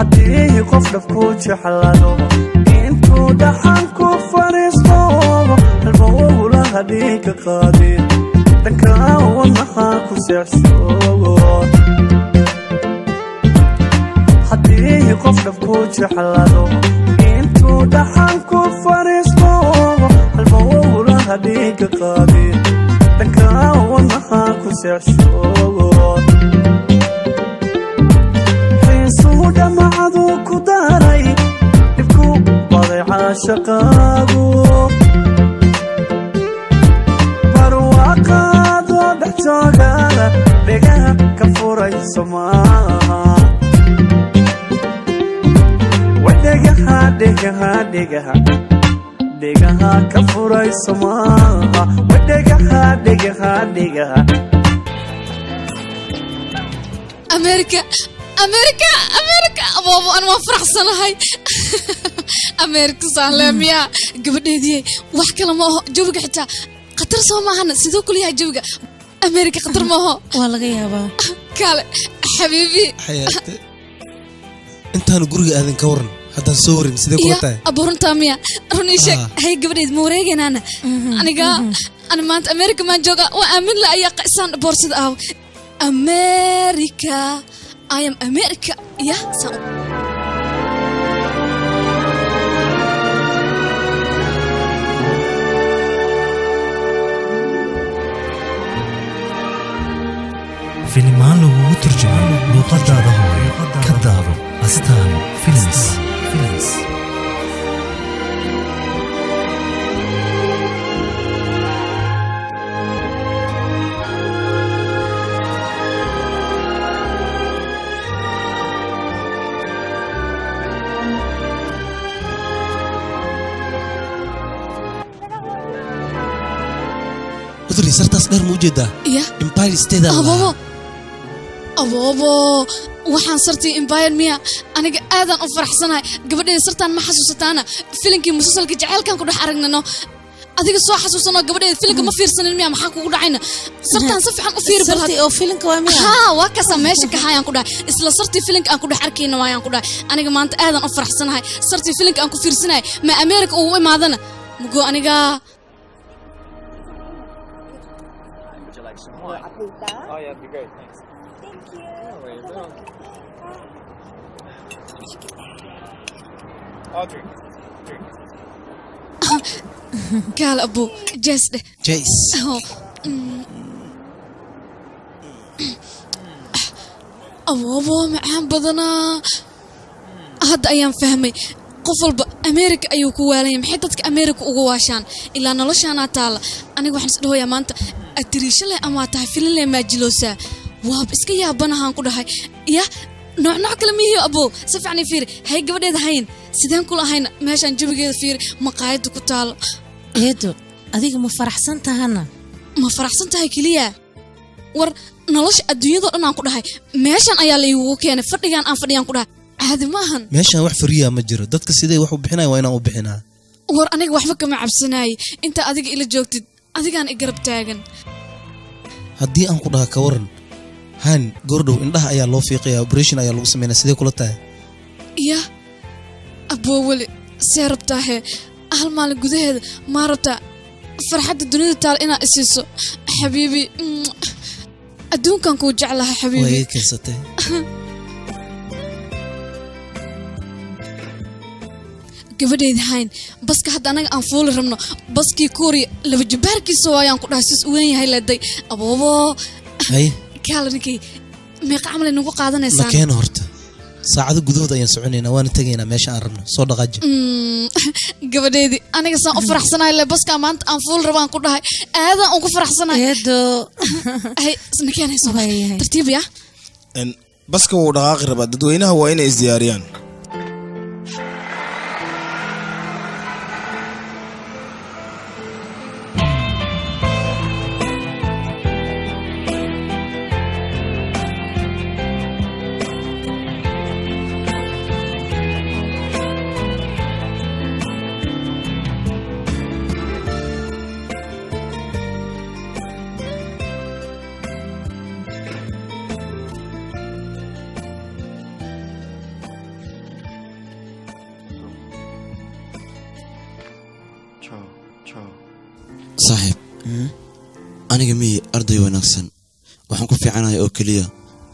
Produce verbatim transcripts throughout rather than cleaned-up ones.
حديه قف لفكوش حلالو انتو دحانكو فريستو المولى هديك قادي دكاو ونحاكو سيعشو حديه قف لفكوش حلالو انتو دحانكو فريستو المولى هديك قادي دكاو ونحاكو سيعشو حيسودا معدو كداري نفكو بضيع عاشقاقو برواقادو بحجوغانا بيقاها كفوري سماها ودقها دقها دقها دقها كفوري سماها ودقها دقها دقها أمريكا أمريكا أمريكا بابا أنا ما فرح سنة هاي أمريكا سهلة يا قبل دي وحكي لما جوجك حتى قطر سوا معنا سيدو كل هاي جوجك أمريكا قطر ما هو والله يا با قال حبيبي حياتي أنت هنقول أذن كورن هذا صورين سيدو كلتاي أبورن تاميا رونيشك هاي قبل دي موريجن أنا أنا قا أنا ما أنت أمريكا ما جوجا وأمن لا أي قسان بورصة أو أمريكا I am America يا سام فيلمان لو ترجمة لغة هوي كدارو أستان فيلمس فيلمس أدري صرت أصدر موجودة يا إمباير ستيدا أبوبو أبوبو وحن صرتي إمباير ميا أنا آذان أفرح سنة قبل إذا صرت أنا ما حسوستانا فيلمكي مسلسل كجعل كان كده حرقنا إنه أديك الصوا حسوسنا قبل إذا فيلمك ما فير سنة الميا ما حكوا كده عنا صرت أنا صفي عن أفير بالها صرتي أو فيلمك واميا ها وكسر ماشي كهاي عن كده إسلا صرتي فيلمك أنا كده حركينا ويا عن كده أنا كمان أنت آذان أفرح سنة هاي صرتي فيلمك أنا كفير سنة ما أمريكا أو ما ذنا مقول أنا جا Oh, yeah, it'd be great. Thanks. Thank you. No worries. I'll drink. Drink. قال أبو جيس ده جيس أبو أبو معهم بدنا هذا أيام فهمي قفل بأمريكا أيوك وعليهم محيطتك أمريكا وقواشان إلا نلش أنا تعال أنا واحد سأله يا مانت التريش اللي أما تحفل اللي ما جلوسه واب إسكي يا بنا هنقول هاي يا نوع نوع كلامي هي أبو سفعني فير هاي قبل ده هين سيدان كل هين ماشي نجيب كده فير مقاعد كتال إيدو أديك ما فرح سنتها هنا ما فرح سنتها كليا ور نلش الدنيا ده أنا أقول هاي ماشي أنا يالي وكان فرديان أنا فرديان كده هذا ما هن ماشي واحد فريا مجرى دتك سيدي واحد بحنا وين أو بحنا ور أنا واحد فك مع بسناي أنت أديك إلى جوكت أديك أنا إقرب تاجن هدي أنا كلها كورن هان جوردو إنها أيا لو فيقيا أوبريشن أيا لو سمينا سيدي كلتها يا أبو ولي سيربتاه أهل مال جوده ما ربته فرحة الدنيا تال إنا أسيسو حبيبي أدون كان كوجع لها حبيبي وهي كنستي gabadheed hayn baska hadda anaga aan fuul rabno baskii koori laba jibaarkii soo ayaan ku dhahays weyn yahay leeday aboobo hay kaalninkii meeqa amal inagu qaadanaysaa nakeen horta saacado gudahood ayaan soconaynaa waan tagaynaa meesha aan rabno soo dhaqaaji gabadheedi aniga saan u faraxsanahay le baska maanta aan fuul rabaan ku dhahay aadan ugu faraxsanahay eedo hay nakeen hayso tartiib ya en baska wuu dhaqaaqi rabaa dadweynaha waa inay isdiyaariyaan saaxiib aniga mii arday wanaagsan waxaan ku fiicanahay oo keliya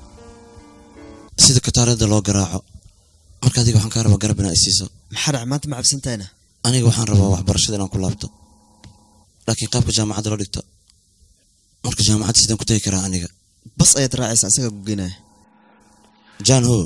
sida kataarada loo garaaco marka adiga waxaan kaa rabaa garab inaa isiiso maxaa dhac maanta ma cabsantahayna aniga waxaan rabaa waxbarashada inaan ku laabto laakiin qaabka jaamacadda loo dhigto marka jaamacadda sidaan ku tagi karaa aniga bas ayaad raacaysa asagaa ku geynaya jan ho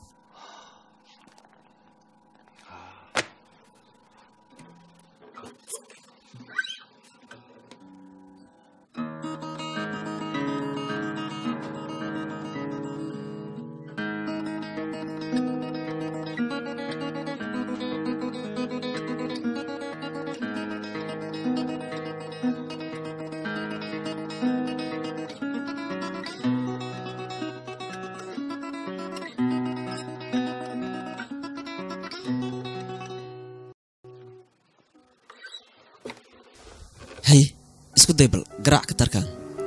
hay isku day bal garaac ka tarkaan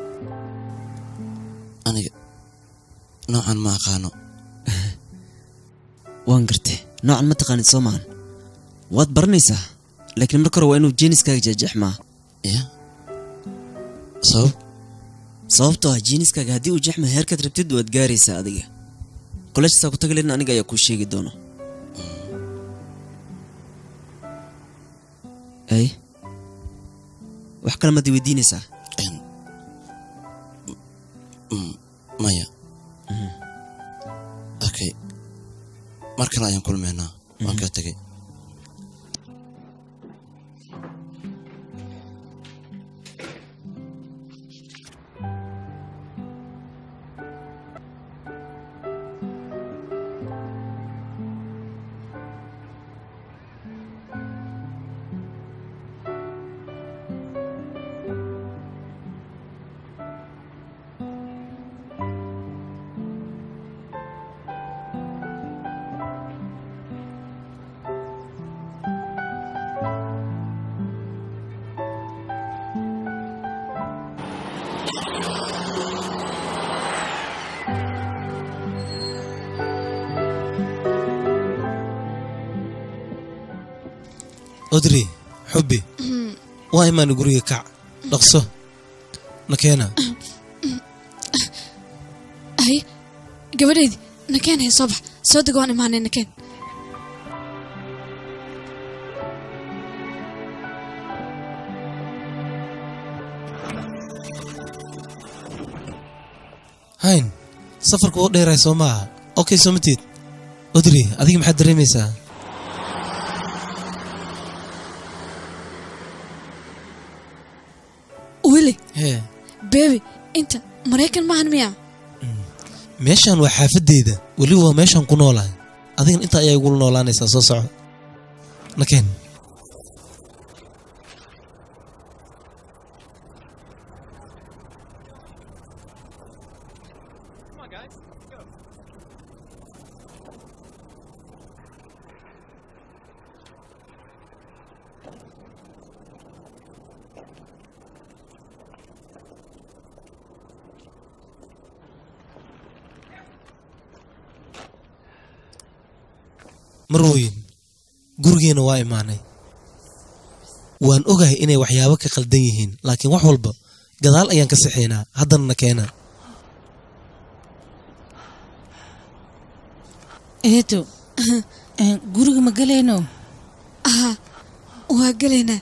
aniga noocan ma aqaano waan gartay noocan ma taqaanid soo maahan waad baranaysaa laakiin marka hore waa inuu jeeniskaaga jeexjeexmaa ya sabab sababtoo ah jeeniskaaga haddii uu jeexma heerkaad rabtid waad gaaraysaa adiga kolleejkasaa ku tagaleedna aniga ayaa kuu sheegi doona ay wax kale maad weydiinaysaa maya okay mar kale ayaan kulmaynaa waan kaa tegay أدري حبي واي ما نقول كع نقصه نكينا هاي قبل نكين هي صبح صدق وانا معنا نكين هاين سفر كو ديراي سو ما اوكي سمتيد أدري أديك محد دريميسا ويلي هي بيبي انت مريكن معن مياه meeshan waa xaafadeyda wali waa meeshan ku noolahay adigan inta ayaa igu noolaanaysaa soo soco nakeen marooyin gurigeena waa imaanay waan ogahay inay waxyaabo ka qaldan yihiin laakiin wax walba gadaal ayaan ka saxeynaa haddana na keena eeto guriga ma galayno aha waa galaynaa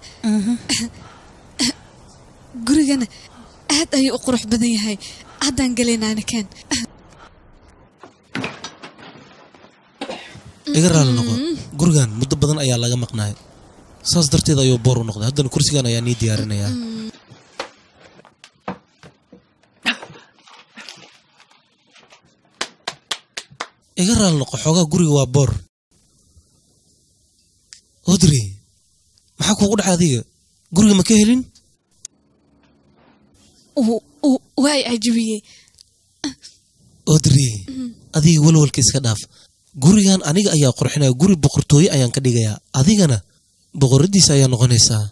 gurigana aad ayuu u qurux badan yahay haddaan galaynaa nakeen iga raali noqo gurigan muddo badan ayaa laga maqnaay saas darteed ayuu boor u noqday haddana kursigan ayaa nii diyaarinayaa iga raali noqo xoogaa guriga waa boor Audrey maxaa kuugu dhacay adiga guriga ma ka helin waa i cajabiyey Audrey adiga walwalka iska dhaaf gurigan aniga ayaa qurxinaya guri boqortooyo ayaan ka dhigayaa adigana boqoradiisa ayaa noqonaysaa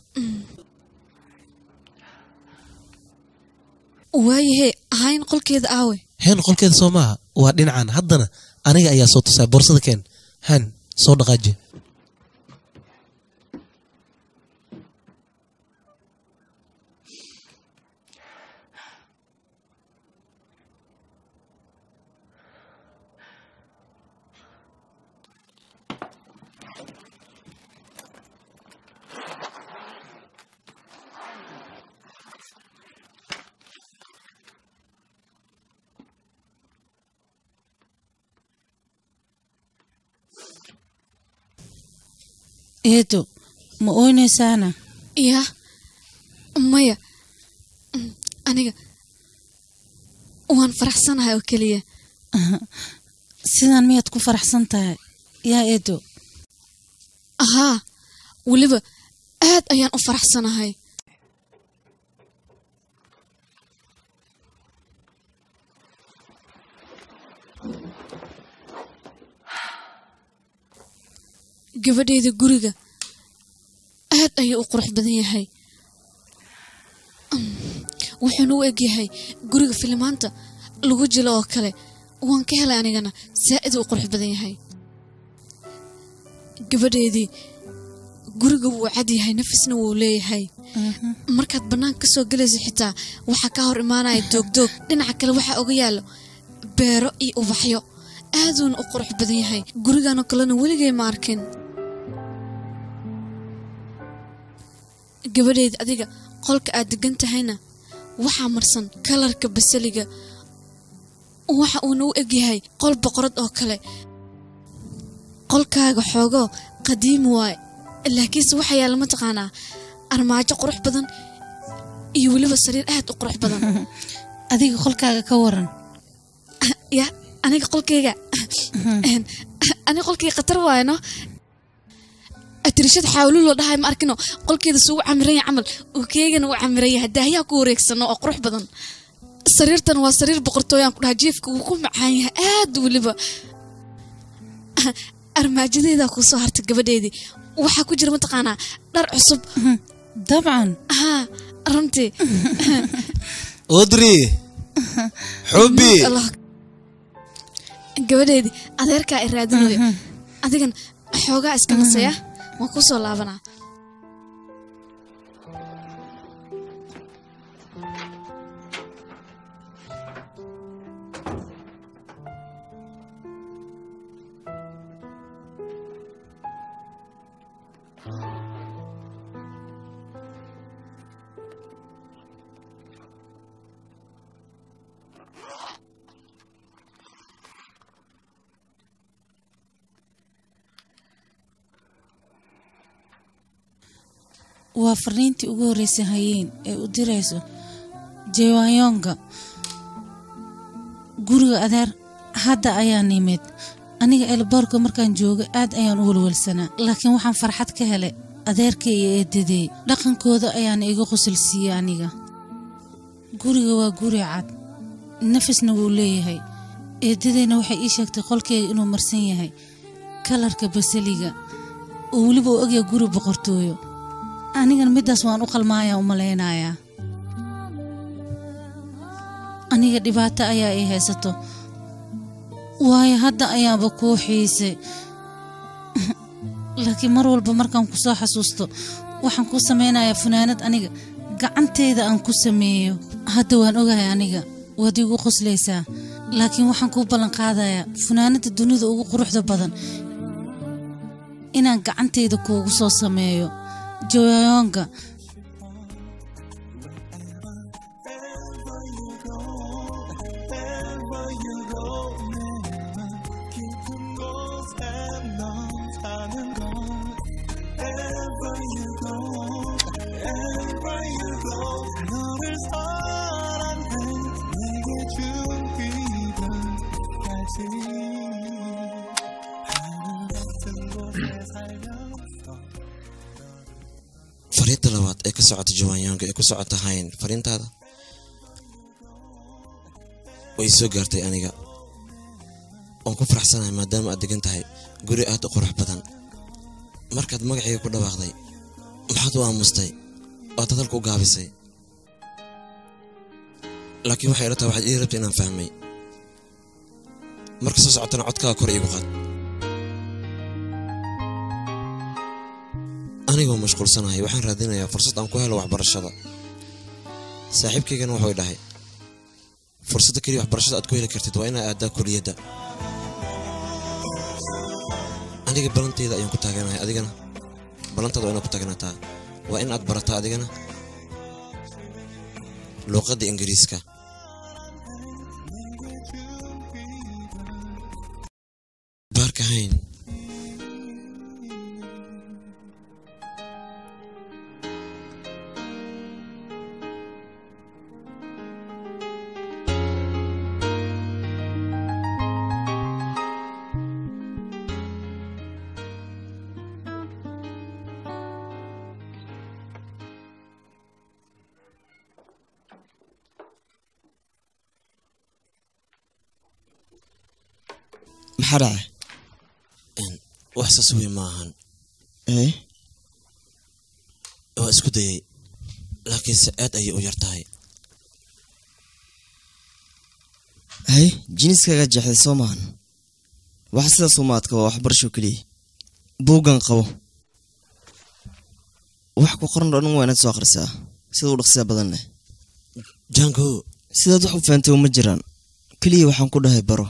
waayahe ahayn qolkeeda aawe heen qolkeeda soo maaha waa dhinacan haddana aniga ayaa soo tusaa boorsada keen han soo dhaqaaji eedo ma oynaysaana yaa maya aniga waan faraxsanahay oo keliya sidaan miyaad ku faraxsan tahay yaa eedo ahaa weliba aad ayaan u faraxsanahay gabadheeda guriga aad ayuu u qurux badan yahay wuxuuna u egyahay guriga filimaanta lagu jilo oo kale waan ka helay anigana saa'id u qurux badan yahay gabadheedii guriga wuu cad yahay nafisna wuu leeyahay markaad banaanka ka soo galayso xitaa waxaa ka hor imaanaya doogdoog dhinaca kale waxaa oga yaalo beero iyo ubaxyo aaduuna u qurux badan yahay guriganoo kalena weligay ma arkin gabadheed adiga qolka aad degan tahayna waxaa marsan kalarka basaliga waxa uuna u egyahay qol boqorad oo kale qolkaaga xoogoo qadiimi waaye laakiinse waxa yaalla mataqaanaa armaajo qurux badan iyo weliba sariir aad u qurux badan adiga qolkaaga ka waran ya aniga qolkayga aniga qolkayga khatar waaye no atirishad xawlu loo dhahay ma arkino qolkeeda suu camiran yahay camal oo keegana uu camiran yahay daahiyaa ku wareegsano oo qurux badan sariirtan waa sariir boqortooyaan ku dhahay jiifka uu ku macaan yahay aad weliba armaajadeeda ku soo hartay gabadheedii waxaa ku jira mataqaanaa dhar cusub dabcan ها runtii odri xubi gabadheedii adeerkaa i raadinayo adigan xoogaa iska nasaya waan ku soo laabanaa waa fariintii ugu horeysay hayeen ee u dirayso Jewayonga guriga adeer hadda ayaan nimid aniga elborka markaan joogo aad ayaan u walwalsanaa laakiin waxaan farxad ka helay adeerkay iyo eedaday dhaqankooda ayaan iga qosolsiiyay aniga guriga waa guri cad nafisna wuu leeyahay eedadayna waxay ii sheegtay qolkeega inuu marsan yahay kalarka basaliga oo weliba u ogyahay guri boqortooyo anigan midaas waan u qalmaaya u maleynayaa aniga dhibaato ayaa ii haysato waayo hadda ayaanba kuu xiisay laakiin mar walba markaan ku soo xasuusto waxaan ku sameynayaa funaanad aniga gacanteyda aan ku sameeyo hadda waan ogahay aniga waad igu qoslaysaa laakiin waxaan kuu ballan qaadayaa funaanada dunida ugu quruxda badan inaan gacanteyda kuugu soo sameeyo Jewayonga fariinta labaad ee ka socota Jewayonga ee ku socota hayn fariintaada way soo gaartay aniga oo ku faraxsanahay maadaama aad degan tahay guri aad u qurux badan markaad magacayga ku dhawaaqday maxaad u aamustay oo dadalku u gaabisay laakiin waxay ila tahay waxaad ii rabtay inaan fahmay marka soo socotana codkaaga kor iigu qaad anigoo mashquulsanahay waxaan raadinayaa fursad aan ku helo waxbarashada saaxiibkaygana wuxuu dhahay fursadda kaliya waxbarashada aad ku heli kartid waa inaad aadaa kuliyadda aniga balanteyda ayaan ku taaganahay adigana balantaada waa inaad ku taaganataa waa in aad barataa adigana luuqadda ingiriiska baarka hayn maxaa dhacay wax saas wey maahan ee waa isku dayay laakiinse aad ayay u yar tahay hay jiniskaga jeexday soo maahan wax sidaas uma adka waa waxbarasho keliya buuggan qabo wax ku qoran dhan waa inaad soo akhrisaa sida u dhaqsiya badan leh jango sidaad wax u fahamtay uma jiraan keliya waxaan ku dhahay baro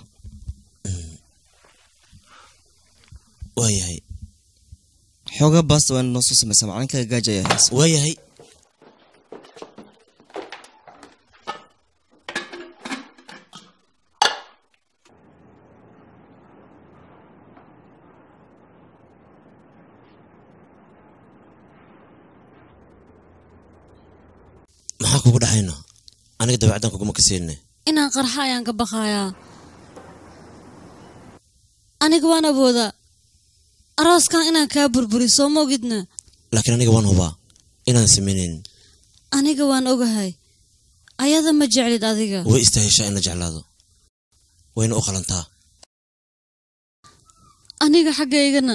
waayahay xoogaa baasta waa inaad noo soo samaysaa macalinkaga gaaja ayaa haysa waayahay maxaa kugu dhaxayna aniga dabeecaddan kuguma kasiinne inaan qarxa ayaan ka baqayaa aniga waan awoodaa arooskan inaan kaa burburi soo ma ogidna laakiin aniga waan hubaa inaan samaynayn aniga waan ogahay ayada ma jeclid adiga way istaaheshaa in la jeclaado wayna u qalantaa aniga xaggaygana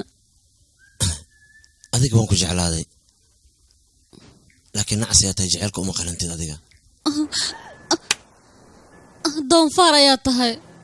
adiga waan ku jeclaaday laakiin nacas ayaa tahay jaceylka uma qalantid adiga doonfaar ayaa tahay